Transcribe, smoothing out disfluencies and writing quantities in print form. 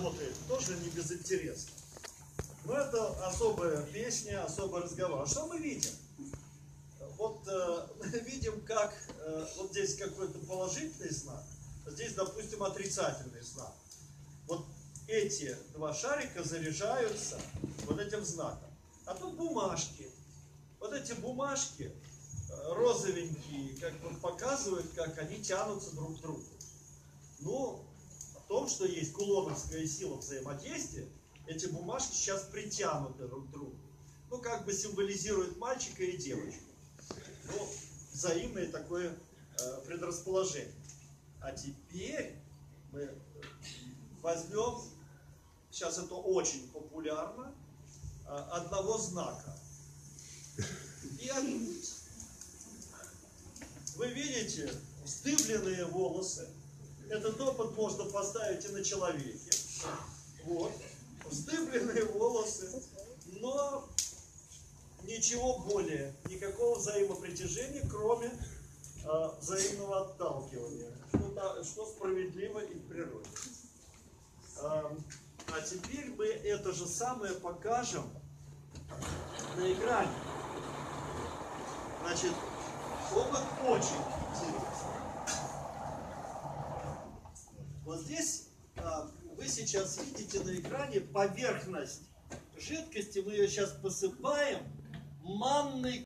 работает тоже не безинтересно. Но это особая песня, особый разговор. А что мы видим? Вот мы видим, как вот здесь какой-то положительный знак, а здесь, допустим, отрицательный знак. Вот эти два шарика заряжаются вот этим знаком. А тут бумажки. Вот эти бумажки розовенькие, как бы показывают, как они тянутся друг к другу. Ну, о том, что есть кулоновская сила взаимодействия, эти бумажки сейчас притянуты друг к другу. Ну, как бы символизирует мальчика и девочку. Ну, взаимное такое предрасположение. А теперь мы возьмем, сейчас это очень популярно, одного знака. И вы видите, вздыбленные волосы. Этот опыт можно поставить и на человеке. Вот. Вздыбленные волосы, но ничего более, никакого взаимопритяжения, кроме взаимного отталкивания, что справедливо и в природе. А теперь мы это же самое покажем на экране. Значит, опыт очень интересный. Вот здесь вы сейчас видите на экране поверхность жидкости, мы ее сейчас посыпаем манной